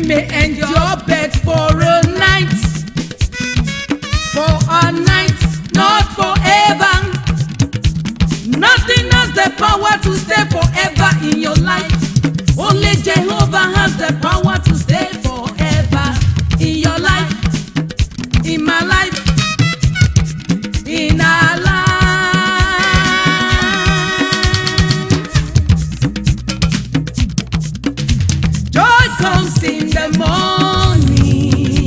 may endure but for a night, not forever. Nothing has the power to stay forever in your life. Only Jehovah has the power to stay forever in your life, in my life, in our life. Joy comes in the morning.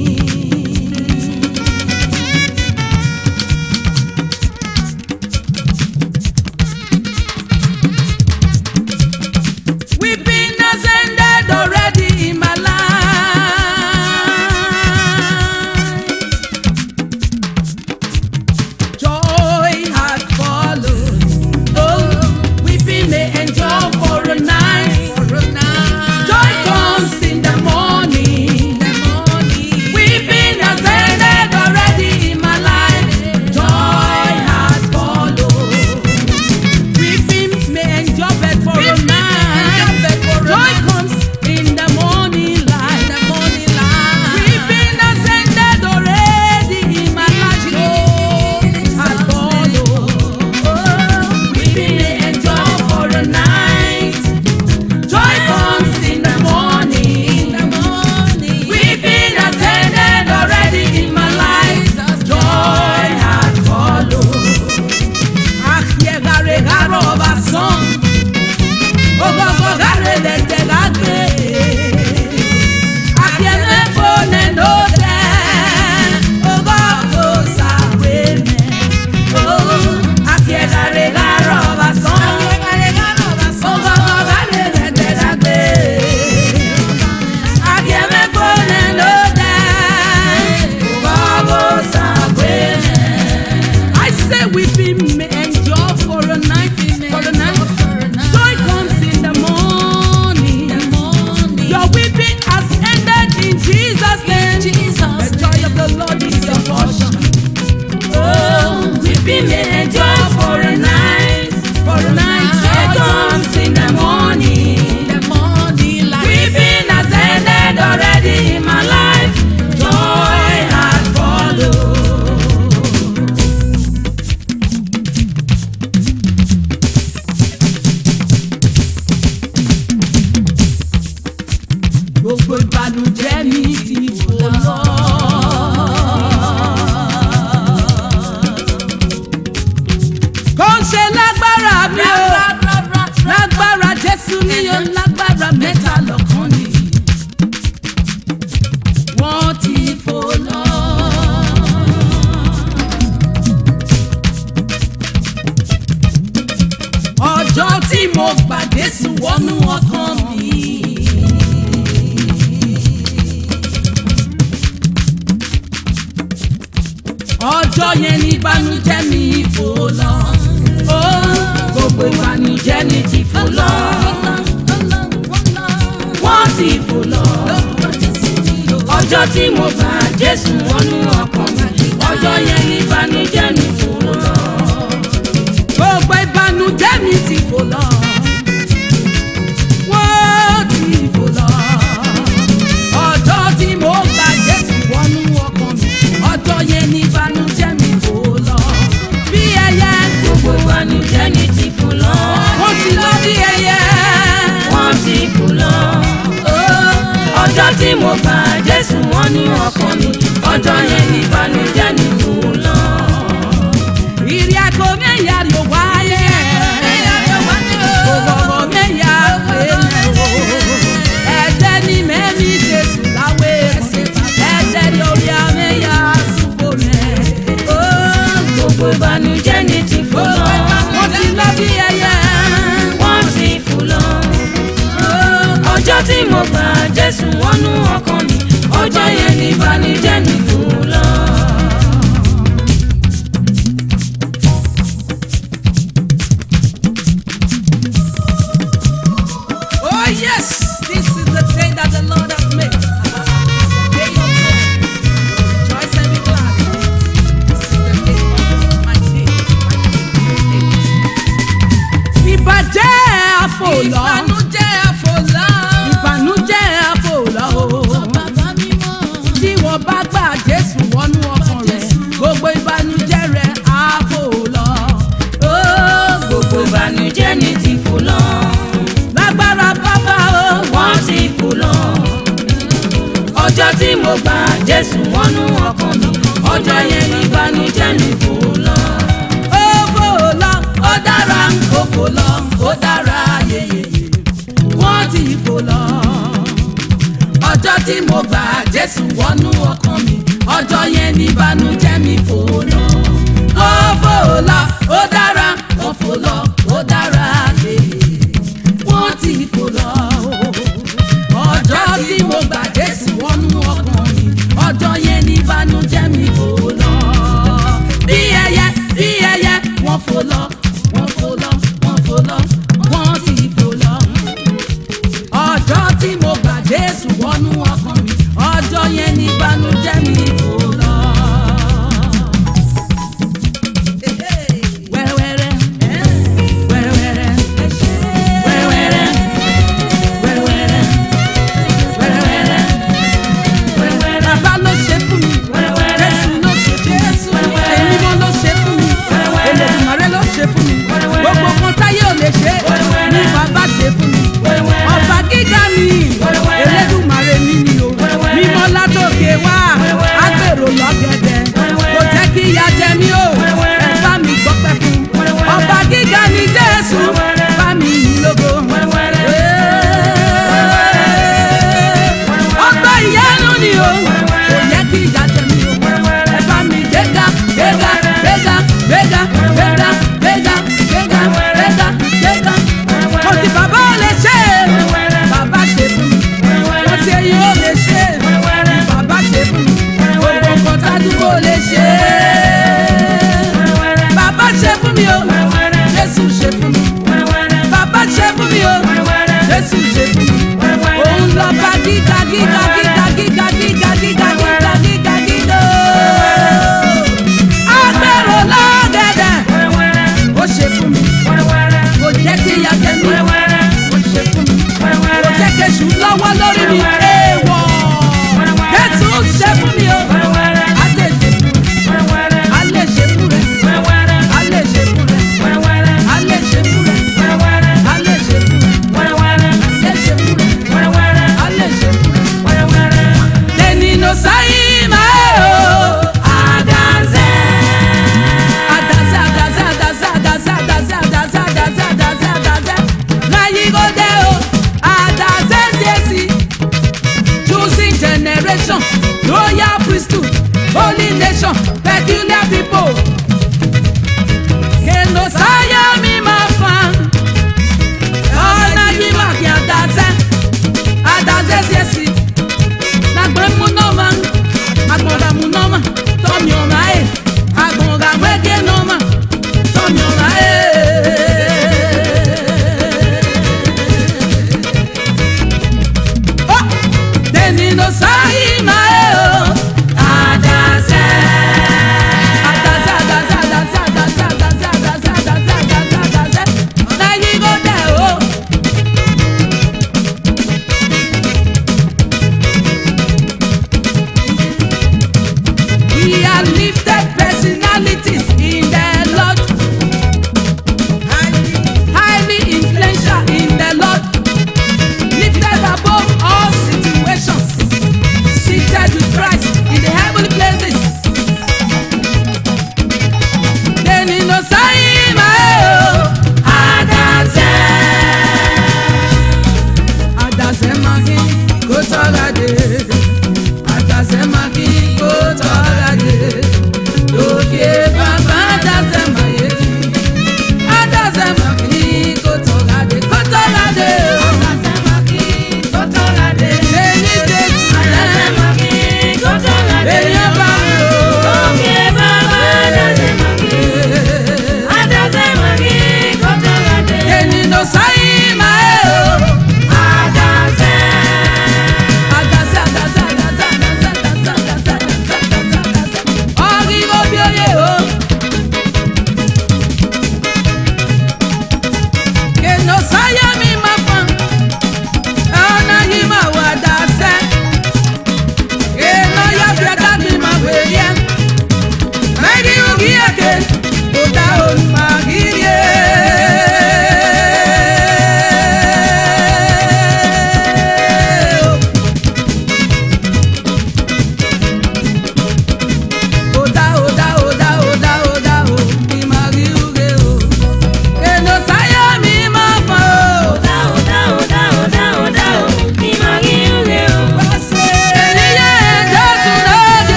Weeping has ended already in my life. Joy has followed. Oh, weeping may endure for a night. Joy comes in the morning. Weeping has ended already in my life. Joy has followed. Weeping may endure but for a night. Joy comes in the morning light. Weeping has ended already in my life. Joy has followed. Oh, weeping may endure for a night. Joy comes in the morning. Weeping has ended already in my life. Joy has followed. Ahiegare garo bason. Ogogo gare lete gage. Ahiele fone no de. Ogogo saweme. Oh, ahiegare garo bason. Ogogo gare lete gage. Ahiele fone no de. Ogogo saweme. I say weeping may endure for a night. Joy comes in the morning. Your weeping has ended in Jesus' name. The joy of the Lord is your portion. Oh, weeping may endure for a night. Joy comes in the morning. Weeping has ended already in my life. Joy has followed. Gbogbo ìbànújẹ́ mi ti fò lọ. Kò ń ṣe lágbára mi o, lágbára Jésù ni o, lágbára mẹ́ta lọ́kàn ni. Wọ́n ti fò lọ. Ọjọ́ tí mo gbà Jésù wọnú ọkàn mi. Ọjọ́ yẹn ní ìbànújẹ́ mi fò lọ. Ó gbogbo ìbànújẹ́ mi ti fò lọ. Wọ́n ti fò lọ. Ọjọ́ tí mo bá Jésù wọnú ọkàn mi. Ọjọ́ yẹn ní ìbànújẹ́ mi fò lọ. Gbogbo ìbànújẹ́ mi ti fò lọ. Wọ́n ti fò lọ. Ọjọ́ tí mo bá Jésù wọnú ọkàn mi. Ọjọ́ yẹn ní ìbànújẹ́ mi fò lọ. Bí ẹyẹ. Gbogbo ìbànújẹ́ mi ti fò lọ. Wọ́n ti lọ bí ẹyẹ. Wọ́n ti fò lọ. Ọjọ́ tí mo bá Jésù wọnú ọkàn mi. Ọjọ́ yẹn ní ìbànújẹ́ mi fò lọ. Ìrìn àgọ́ mẹ́yà ló wáyé. Gbogbo mẹ́yà pé mẹ́wò. Ẹ̀jẹ̀ ni mẹ́mí Jésù láwé. Ẹ̀jẹ̀ ni orí àmẹ́yà súnfò mẹ́. Gbogbo ìbànújẹ́ ni ti fò lọ. Wọ́n ti lọ bí ẹyẹ. Wọ́n ti fò lọ. Ọjọ́ tí mo bá Jésù wọnú ọkàn mi. Ọjọ́ yẹn ní ìbànújẹ́ mi fò lọ. Oh yes, this is the day that the Lord has made. Day of joy. Rejoice and be glad. This is the day of my day. Ìbàjẹ́ àfòlọ́. Ìbànújẹ́ àfòlọ́. Ìbànújẹ́ àfòlọ́. mo gbà Jésù wọnú ọkàn mi, ọjọ́ yẹn ní ìbànújẹ́ mi fò lọ. Ó fò lọ, ó dára, ó fò lọ, ó dára yeyeye, wọ́n ti fò lọ. Ọjọ́ tí mo gbà Jésù wọnú ọkàn mi, ọjọ́ yẹn ní ìbànújẹ́ mi fò lọ. Ó fò lọ, ó dára, ó fò lọ, ó dára yeyeye, wọ́n ti fò lọ. Ọjọ́ tí mo gbà Jésù wọnú ọkàn mi, ọjọ́ yẹn ní ìbànújẹ́ mi fò lọ. Bí ẹyẹ wọ́n fò lọ, wọ́n fò lọ, wọ́n fò lọ, wọ́n ti fò lọ. Ọjọ́ tí mo gbà Jésù wọnú ọkàn mi, ọjọ́ yẹn ní ìbànújẹ́ mi fò lọ. Wẹ́rẹ́wẹ́rẹ́, wẹ́rẹ́wẹ́rẹ́, wẹ́rẹ́wẹ́rẹ́, wẹ́rẹ́wẹ́rẹ́, wẹ́rẹ́wẹ́rẹ́. Bàbá ló ṣe fún mi, Jésù ló ṣe fún mi, èmi mọ́ ló ṣe fún mi, Olódùmarè ló ṣe fún mi. Gbogbo kan táyé ò lè ṣe ni bàbá ṣe fún mi. Ọba gíga mi, Elédùmarè mi ni o, mímọ́ látòkè wá, agbèrò lọ́gẹ̀dẹ̀, kò jẹ́ kí ìyà jẹ mí o, ẹ bá mi gbọ́pẹ́ fún. Ọba gíga ni Jésù, bá mi yìn lógo. Ọba ìyanu ni o, kò yẹ kí ìyà jẹ mí o, ẹ bá mi gbéga, gbéga, gbéga, gbéga, gbéga, gbéga, gbéga, gbéga, gbéga. Mo ti bàbá ò lè ṣe é, bàbá ṣe fún mi. Mo ti ẹyin ò lè ṣe é, bàbá ṣe fún mi. Gbogbo nǹkan tádùúgbò lè ṣe é, bàbá ṣe fún mi o, Jésù ṣe fún mi. Bàbá ṣe fún mi o, Jésù ṣe fún mi. Òun lọ bá gíga gíga gíga gíga gíga gíga gíga gíga gíga. Agbèrò lọ́gẹ̀dẹ̀, ó ṣe fún mi. Kò jẹ́ kí ìyà jẹ mí, ó ṣe fún mi. Kò jẹ́ kí èṣù lọ́wọ́ lórí mi, èèwọ̀. Jésù ṣe fún mi o, a lè ṣe fún rẹ̀, a lè ṣe fún rẹ̀, a lè ṣe fún rẹ̀, a lè ṣe fún rẹ̀, a lè ṣe fún rẹ̀, a lè ṣe fún rẹ̀, a lè ṣe fún rẹ̀. Lẹ́ni ló sáyé máa o, àdàzẹ́. Àdàzẹ́, àdàzẹ́, àdàzẹ́, àdàzẹ́, àdàzẹ́, àdàzẹ́, àdàzẹ́, àdàzẹ́, àdàzẹ́. Láyé kò dé o, àdàzẹ́ ṣèṣì. Choosing generation, royal priesthood, holy nation, peculiar.